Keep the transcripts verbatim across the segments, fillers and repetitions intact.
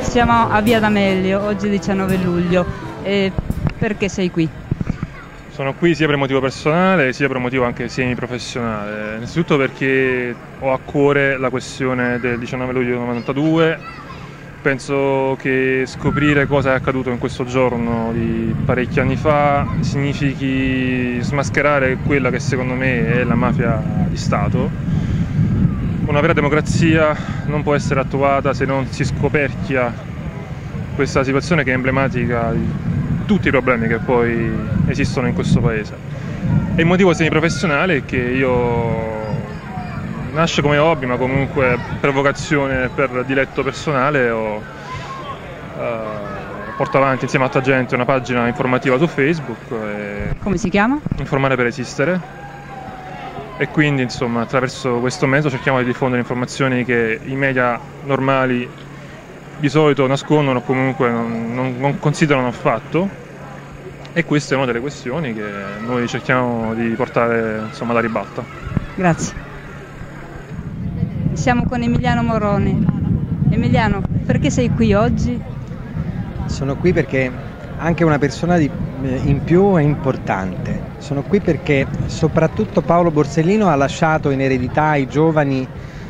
Siamo a Via D'Amelio, oggi diciannove luglio. E perché sei qui? Sono qui sia per motivo personale sia per motivo anche semi-professionale. Innanzitutto perché ho a cuore la questione del diciannove luglio novantadue. Penso che scoprire cosa è accaduto in questo giorno di parecchi anni fa significhi smascherare quella che secondo me è la mafia di Stato. Una vera democrazia non può essere attuata se non si scoperchia questa situazione che è emblematica di tutti i problemi che poi esistono in questo paese. E il motivo semiprofessionale è che io nasce come hobby, ma comunque per vocazione, per diletto personale, ho, eh, porto avanti insieme a altra gente una pagina informativa su Facebook. E Come si chiama? Informare per esistere. E quindi insomma attraverso questo mezzo cerchiamo di diffondere informazioni che i media normali di solito nascondono o comunque non, non, non considerano affatto, e questa è una delle questioni che noi cerchiamo di portare insomma alla ribalta. Grazie. Siamo con Emiliano Moroni. Emiliano, perché sei qui oggi? Sono qui perché anche una persona di, in più è importante. Sono qui perché soprattutto Paolo Borsellino ha lasciato in eredità ai giovani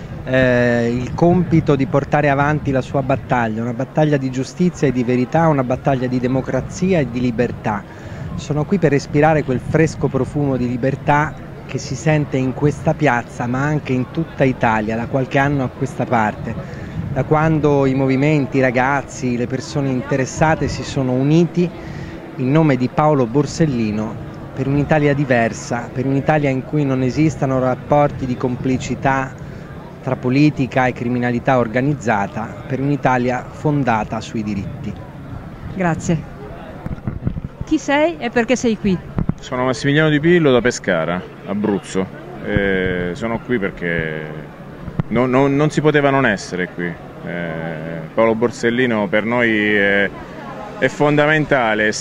eh, il compito di portare avanti la sua battaglia, una battaglia di giustizia e di verità, una battaglia di democrazia e di libertà. Sono qui per respirare quel fresco profumo di libertà che si sente in questa piazza, ma anche in tutta Italia, da qualche anno a questa parte, da quando i movimenti, i ragazzi, le persone interessate si sono uniti in nome di Paolo Borsellino per un'Italia diversa, per un'Italia in cui non esistano rapporti di complicità tra politica e criminalità organizzata, per un'Italia fondata sui diritti. Grazie. Chi sei e perché sei qui? Sono Massimiliano Di Pillo da Pescara, Abruzzo. E sono qui perché non, non, non si poteva non essere qui. Eh, Paolo Borsellino per noi è, è fondamentale, è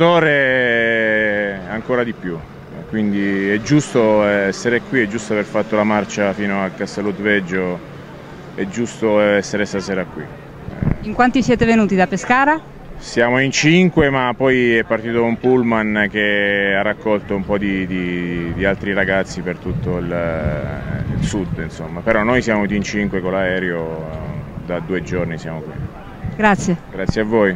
salvatore ancora di più. Quindi è giusto essere qui, è giusto aver fatto la marcia fino a Casteludveggio, è giusto essere stasera qui. In quanti siete venuti da Pescara? Siamo in cinque, ma poi è partito un pullman che ha raccolto un po' di, di, di altri ragazzi per tutto il, il sud, insomma. Però noi siamo venuti in cinque con l'aereo, da due giorni siamo qui. Grazie. Grazie a voi.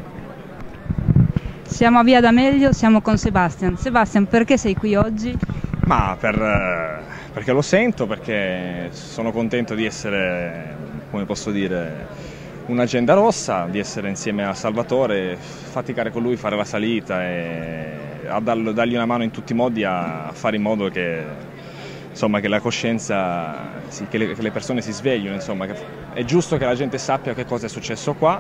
Siamo a Via D'Amelio, siamo con Sebastian. Sebastian, perché sei qui oggi? Ma per, perché lo sento, perché sono contento di essere, come posso dire, un'agenda rossa, di essere insieme a Salvatore, faticare con lui, fare la salita e a dargli una mano in tutti i modi a fare in modo che, insomma, che la coscienza, sì, che, le, che le persone si sveglino, insomma, che è giusto che la gente sappia che cosa è successo qua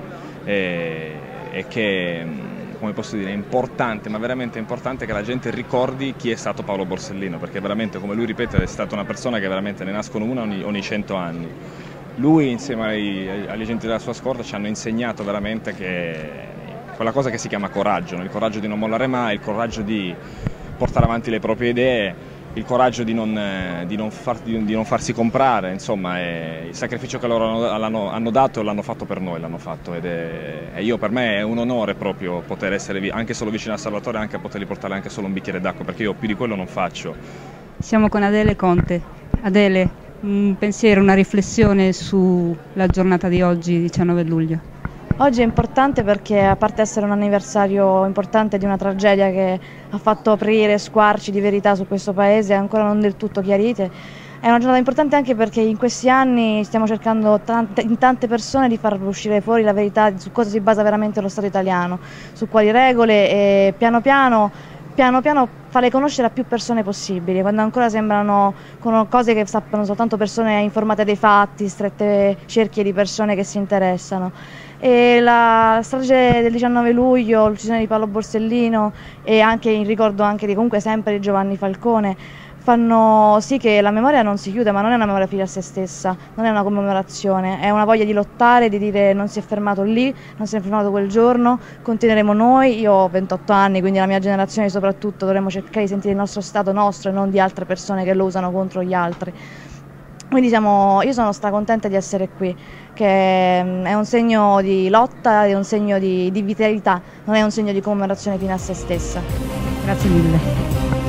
e, e che, come posso dire, è importante, ma veramente importante che la gente ricordi chi è stato Paolo Borsellino, perché veramente, come lui ripete, è stata una persona che veramente ne nascono una ogni, ogni cento anni. Lui insieme ai, agli agenti della sua scorta ci hanno insegnato veramente che quella cosa che si chiama coraggio, no? Il coraggio di non mollare mai, il coraggio di portare avanti le proprie idee, il coraggio di non, di non, far, di, di non farsi comprare, insomma, è il sacrificio che loro hanno, hanno dato e l'hanno fatto per noi, l'hanno fatto ed è, e io per me è un onore proprio poter essere anche solo vicino a Salvatore, anche a potergli portare anche solo un bicchiere d'acqua, perché io più di quello non faccio. Siamo con Adele Conte. Adele, un pensiero, una riflessione sulla giornata di oggi, diciannove luglio. Oggi è importante perché, a parte essere un anniversario importante di una tragedia che ha fatto aprire squarci di verità su questo paese ancora non del tutto chiarite, è una giornata importante anche perché in questi anni stiamo cercando tante, in tante persone di far uscire fuori la verità su cosa si basa veramente lo Stato italiano, su quali regole, e piano piano piano piano farle conoscere a più persone possibili, quando ancora sembrano cose che sappiano soltanto persone informate dei fatti, strette cerchie di persone che si interessano. E la strage del diciannove luglio, l'uccisione di Paolo Borsellino e anche in ricordo anche di comunque sempre di Giovanni Falcone fanno sì che la memoria non si chiuda, ma non è una memoria fine a se stessa, non è una commemorazione, è una voglia di lottare, di dire non si è fermato lì, non si è fermato quel giorno, continueremo noi. Io ho ventotto anni, quindi la mia generazione soprattutto dovremmo cercare di sentire il nostro Stato nostro e non di altre persone che lo usano contro gli altri. Quindi siamo, io sono stracontenta di essere qui, che è un segno di lotta, è un segno di, di vitalità, non è un segno di commemorazione fino a se stessa. Grazie mille.